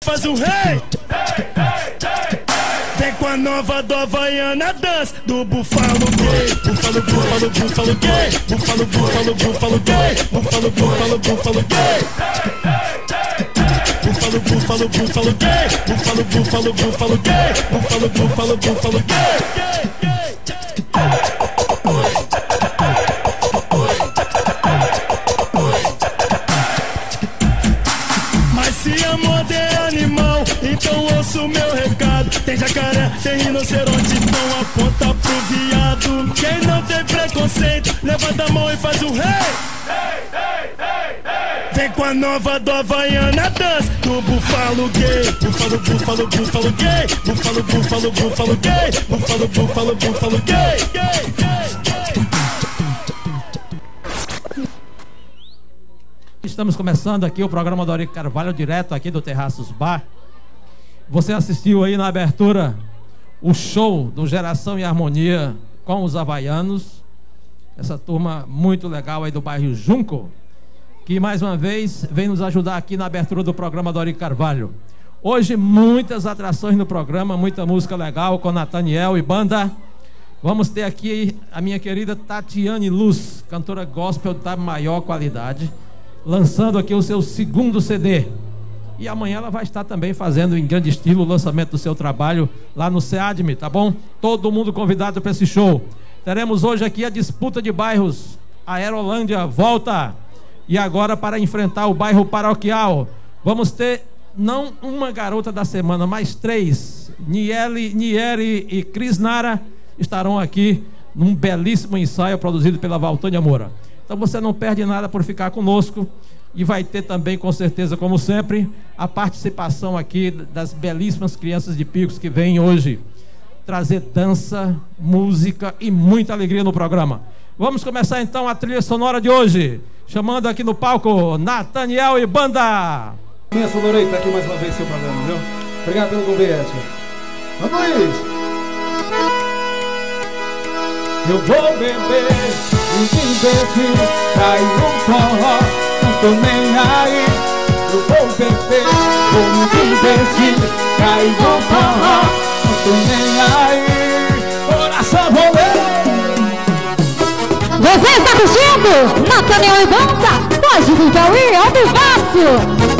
faz o rei. Vem com a nova do Havaiana Dance do Búfalo Gay. Búfalo, búfalo, búfalo gay. Búfalo, búfalo, búfalo gay. Búfalo, búfalo, búfalo gay. Búfalo, búfalo, búfalo gay. Búfalo, búfalo, búfalo gay. Búfalo, búfalo, búfalo gay. Mas se amor é animal, então ouça o meu recado. Tem jacaré, tem rinoceronte, então aponta pro viado. Quem não tem preconceito, levanta a mão e faz o rei. Vem com a nova do Havaiana Dance do Búfalo Gay. Búfalo, búfalo, búfalo gay. Búfalo, búfalo, búfalo gay. Búfalo, búfalo, búfalo gay. Estamos começando aqui o programa do Aurico Carvalho, direto aqui do Terraços Bar. Você assistiu aí na abertura o show do Geração e Harmonia com os havaianos. Essa turma muito legal aí do bairro Junco, que mais uma vez vem nos ajudar aqui na abertura do programa do Aurico Carvalho. Hoje muitas atrações no programa, muita música legal com Nathaniel e banda. Vamos ter aqui a minha querida Tatiane Luz, cantora gospel da maior qualidade, lançando aqui o seu segundo CD. E amanhã ela vai estar também fazendo em grande estilo o lançamento do seu trabalho lá no SEADME, tá bom? Todo mundo convidado para esse show. Teremos hoje aqui a disputa de bairros. A Aerolândia volta. E agora, para enfrentar o bairro Paroquial, vamos ter não uma garota da semana, mas 3. Nieri e Cris Nara estarão aqui num belíssimo ensaio produzido pela Valtânia Moura. Então você não perde nada por ficar conosco. E vai ter também, com certeza, como sempre, a participação aqui das belíssimas crianças de Picos que vêm hoje trazer dança, música e muita alegria no programa. Vamos começar então a trilha sonora de hoje, chamando aqui no palco Nathaniel e banda. Minha Sonorei, tá aqui mais uma vez seu programa, viu? Obrigado pelo convite. Vamos, Luiz! Eu vou beber e me divertir, cair no forró, não tô nem aí. Eu vou beber, vou me divertir, cair no forró, não tô nem aí. Coração rolê. Você está curtindo? Nathaniel e banda, pode vir aí, ao vivaço.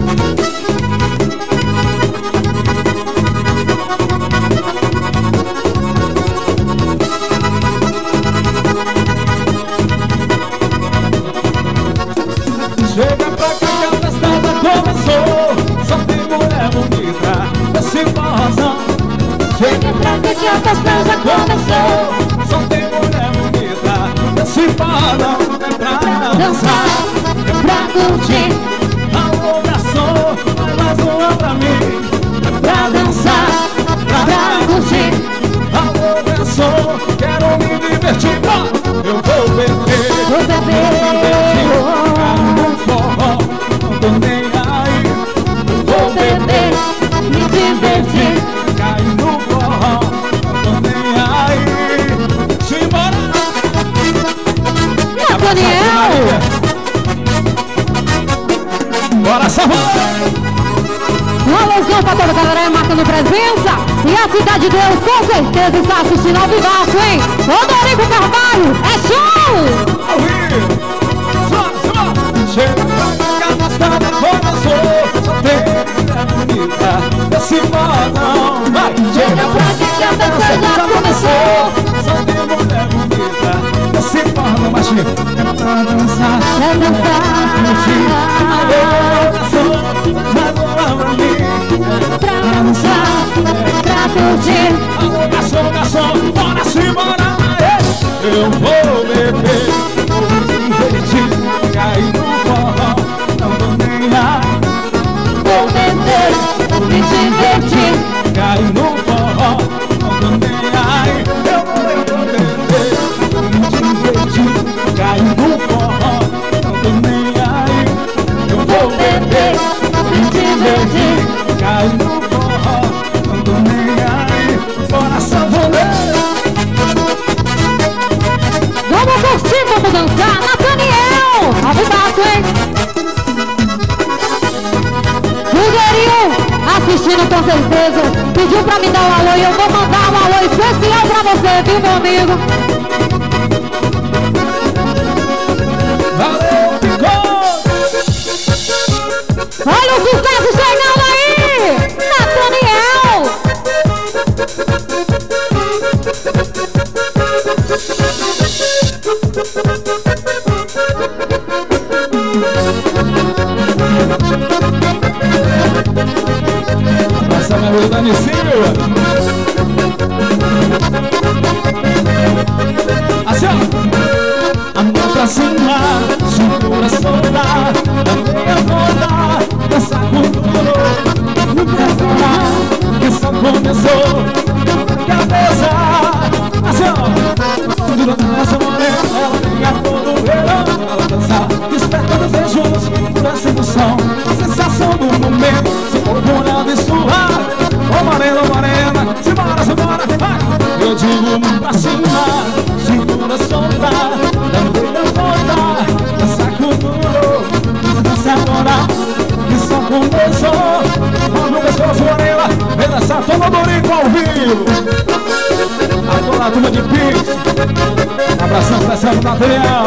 Chega pra cá que a festada começou, só tem mulher bonita nesse forrozão. Chega pra cá que a festada começou, só tem mulher bonita nesse forrozão. É pra dançar, é pra curtir. Alô garçom, faz mais uma pra mim. É pra dançar, pra curtir. Alô garçom, quero me divertir. Eu vou beber, vou beber. Não tô nem aí. Vou beber, me divertir, cair no forró, não tô nem aí. Simbora! Nathaniel! Bora, Salvador! Um alôzão pra toda a galera marcando presença. E a Cidade de Deus com certeza está assistindo ao vivaço, hein? Ô Aurico Carvalho, é show! Ao vivo! Chega pra cá, a festada começou, só tem mulher bonita desse forrozão. Vai! Chega pra cá, a festada começou, só tem mulher bonita desse forrozão. Baixinho! É pra dançar, É dançar, curtir. Alô, garçom, mais uma pra mim. pra dançar, pra curtir. Alô, garçom, bora simbora. Eu vou beber, vou me divertir, cair no forró, não tô nem aí. Vou beber, vou me divertir, Cair no forró, não tô nem aí. Eu vou beber, vou me divertir, cair no forró, não tô nem aí. Eu vou beber, vou me divertir, cair no forró, não tô nem aí. Bora, Savonê! vamos curtir, vamos dançar. Nathaniel, ao vivaço, hein? Rogerinho, assistindo com certeza. Pediu pra me dar um alô e eu vou mandar um alô especial pra você, viu, meu amigo? Valeu, Picote! Olha o sucesso chegando aí! Nathaniel! Essa é a Dani Silva. Assim, ó. A mão pra cima, cintura solta, da meia volta, dança com duro. Nunca será que só começou na cabeça. Assim, ó. Durante essa morena, ela tem a cor do verão. Ela dança, desperta desejos, pura sedução. Sensação do momento, se procurando e suar. Ô morena, simbora, vai! Eu digo mão pra cima, cintura solta, da meia volta, dança com duro. Dança agora, que só começou. Mão no pescoço, morena, vem dançar, toma Dorico ao vivo. A toda a turma de Pix, abração especial do material.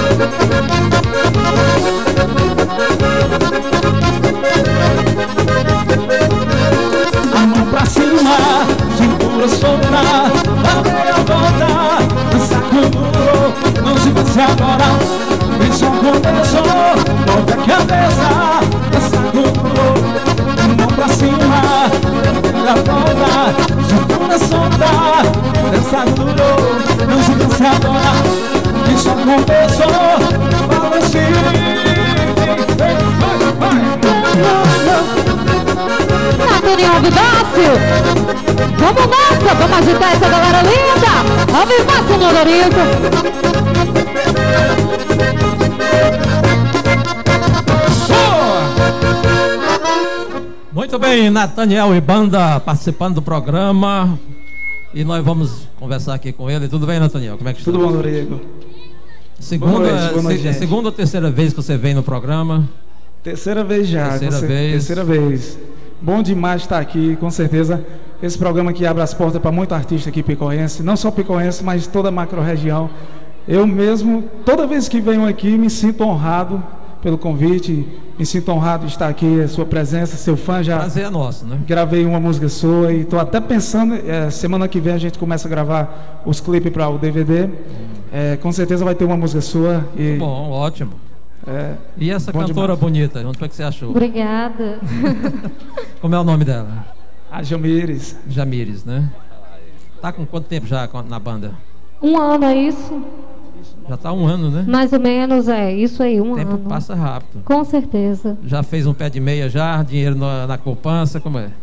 A mão pra cima, cintura solta, a meia volta, dança com duro. Não se pense agora, vem só começou. Move a cabeça, dança com duro. Mão pra cima, meia volta, cintura solta, dança duro. Não se pense agora, vem só começou. Fala assim. Nathaniel Vidácio! Vamos nessa, vamos agitar essa galera linda! Ao vivaço no Dorico! Muito bem, Nathaniel e banda participando do programa. E nós vamos conversar aqui com ele. Tudo bem, Nathaniel? Como é que está? Tudo bom, Dorico? Boa noite, segunda ou terceira vez que você vem no programa? Terceira vez já. Terceira vez. Bom demais estar aqui, com certeza. Esse programa aqui abre as portas para muito artista aqui picoense. Não só picoense, mas toda a macro-região. Eu mesmo, toda vez que venho aqui, me sinto honrado pelo convite. Me sinto honrado de estar aqui, a sua presença, seu fã já. Prazer é nosso, né? Gravei uma música sua e estou até pensando, semana que vem a gente começa a gravar os clipes para o DVD. Com certeza vai ter uma música sua. E, bom, ótimo. E essa cantora demais. Bonita, onde foi que você achou? Obrigada. Como é o nome dela? A Jamires. Jamires, né? Tá com quanto tempo já na banda? 1 ano, é isso? Já tá 1 ano, né? Mais ou menos, isso aí, 1 ano. O tempo passa rápido. Com certeza. Já fez um pé de meia já, dinheiro na poupança, como é?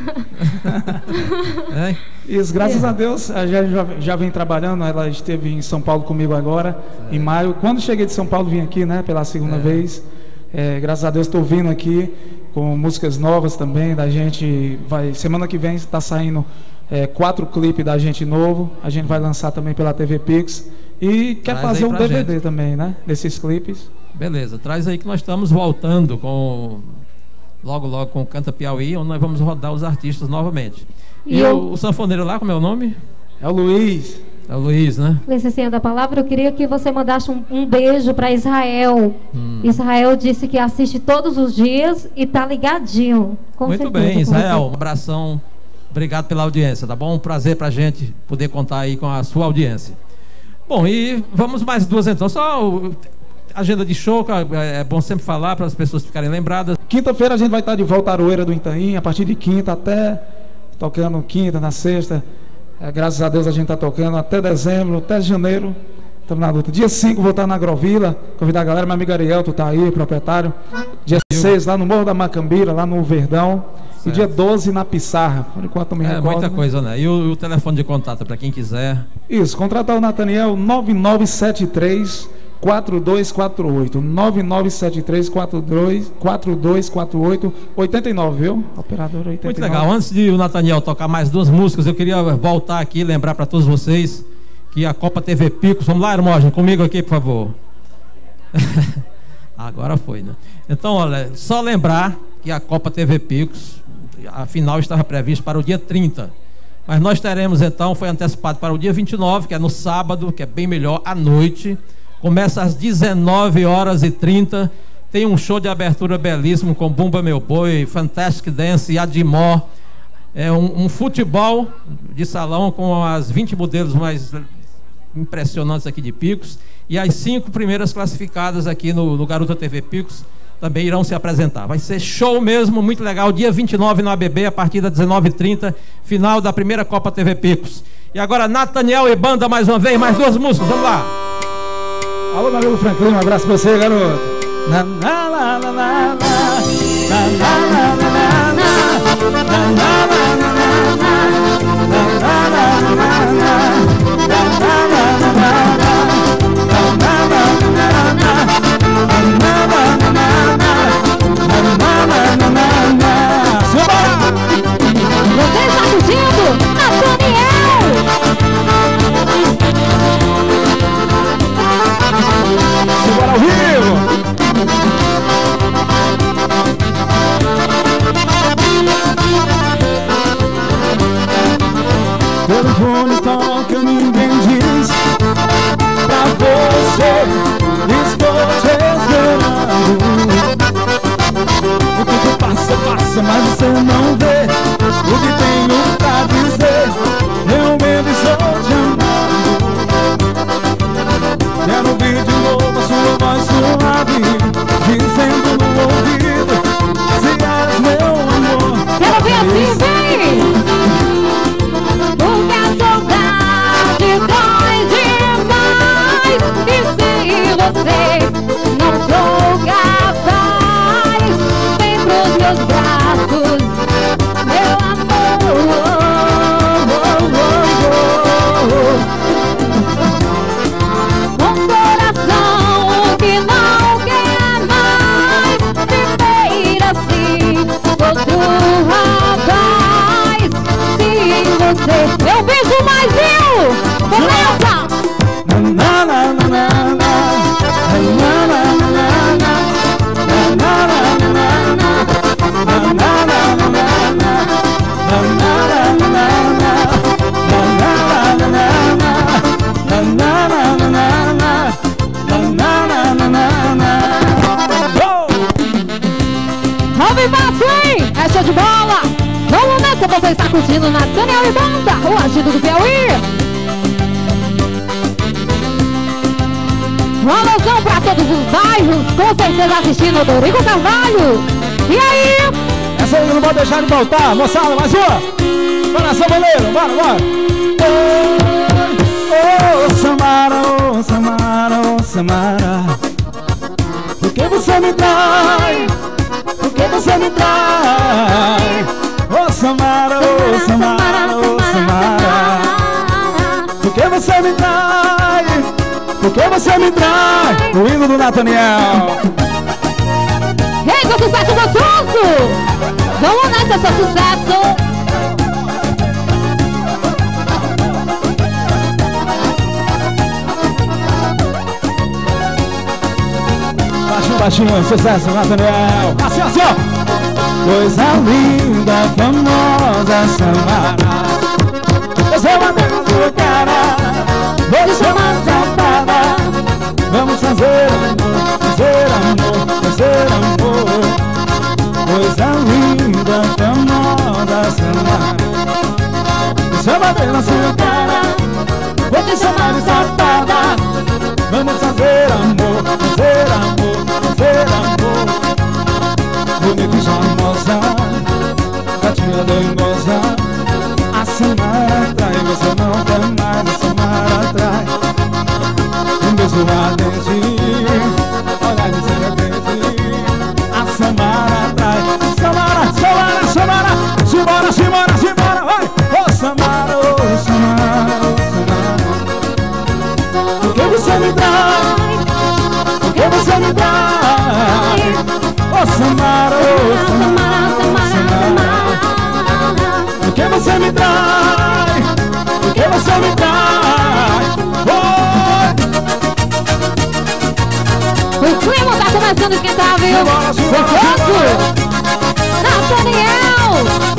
Isso, graças a Deus, já vem trabalhando. Ela esteve em São Paulo comigo agora, em maio. Quando cheguei de São Paulo, vim aqui, né, pela segunda vez. Graças a Deus estou vindo aqui com músicas novas também da gente. Semana que vem está saindo 4 clipes da gente novo. A gente vai lançar também pela TV Pix. E quer fazer um DVD também, né? Desses clipes. Beleza, traz aí que nós estamos voltando logo com o Canta Piauí, onde nós vamos rodar os artistas novamente. E o sanfoneiro lá, como é o nome? É o Luiz. É o Luiz, né? Licencinha da palavra, eu queria que você mandasse um beijo para Israel. Israel disse que assiste todos os dias e tá ligadinho. Muito bem, Israel, um abração. Obrigado pela audiência, tá bom? Um prazer pra gente poder contar aí com a sua audiência. Bom, e vamos mais 2 então. Só agenda de show, é bom sempre falar para as pessoas ficarem lembradas. Quinta-feira a gente vai estar de volta à Aroeira do Itaim, a partir de quinta até tocando quinta, na sexta. Graças a Deus a gente está tocando até dezembro, até janeiro. Estamos na luta. Dia 5 vou estar na Grovila, convidar a galera, meu amigo Ariel, tu tá aí, proprietário. Dia 6 lá no Morro da Macambira, lá no Verdão. Certo. E dia 12 na Pissarra, por enquanto me recordo. Muita coisa, né? E o telefone de contato para quem quiser? Isso, contratar o Nathaniel 9973 4248 9973 4248 89, viu? Operador 89. Muito legal. Antes de o Nathaniel tocar mais 2 músicas, eu queria voltar aqui e lembrar para todos vocês que a Copa TV Picos, vamos lá, Hermógenes, comigo aqui, por favor. Agora foi, né? Então, olha, só lembrar que a Copa TV Picos a final estava prevista para o dia 30. Mas nós teremos então, foi antecipado para o dia 29, que é no sábado, que é bem melhor, à noite. Começa às 19h30. Tem um show de abertura belíssimo com Bumba Meu Boi, Fantastic Dance e Adimó. É um futebol de salão com as 20 modelos mais impressionantes aqui de Picos. E as 5 primeiras classificadas aqui no Garota TV Picos também irão se apresentar. Vai ser show mesmo, muito legal. Dia 29 no ABB, a partir das 19h30, final da primeira Copa TV Picos. E agora Nathaniel e banda mais uma vez, mais 2 músicas, vamos lá. Alô, meu amigo Franklin, um abraço pra você, garoto. Na, na, na, na, na, na, na, na, na, Você está curtindo Nathaniel? Simbora ao vivo! Telefone toca, ninguém diz pra você, estou te esperando. O tempo passa, mas você não vê o que tenho pra dizer. Realmente estou te amando. Quero ouvir de novo a sua voz suave, dizendo no ouvido, se és meu amor. Quero ver assim, vem! Porque a saudade dói demais. E se você não for capaz, vem pros meus braços, meu amor. Um coração que não quer mais viver assim, outro rapaz. Se você... Eu beijo mais eu! Começa! Na, na, na, na, na, na, na, na, na, Vamos embaixo, hein? É show de bola! Vamos nessa, você está curtindo Nathaniel e banda, o agito do Piauí! Um alusão pra todos os bairros, com certeza assistindo o Dorico Carvalho! E aí? essa aí não pode deixar de voltar, moçada, mais uma! Bora, Saboleiro, bora, bora! Oh, Samara, oh, Samara, oh, Samara, por que você me trai? Por que você me trai? Oh, Samara, oh, Samara, oh, Samara, por que você me trai? Por que você me trai? O hino do Nathaniel. Ei, seu sucesso gostoso! Vamos nessa, seu sucesso! Baixinho, baixinho, sucesso, Nathaniel. Assim, assim, ó. Coisa linda, famosa Samara, eu sou uma na sua cara, vou te chamar safada. Vamos fazer amor, fazer amor, fazer amor. Coisa linda, famosa Samara, eu sou uma na sua cara, vou te chamar de safada. Vamos fazer amor, fazer amor, fazer amor. Bonita e charmosa, gatinha dengosa, a Samara trai, você não quer mais, a Samara trai. Um beijo ardente, olhar de serpente, a Samara trai. Samara, Samara, Samara, simbora, simbora, simbora, vai! Oh Samara, oh Samara, oh Samara, por que você me trai? Por que você me trai? Oh Samara, oh Samara, Samara, por que você me trai? Por que você me trai? O clima tá começando a esquentar, viu? Gostoso! Nathaniel!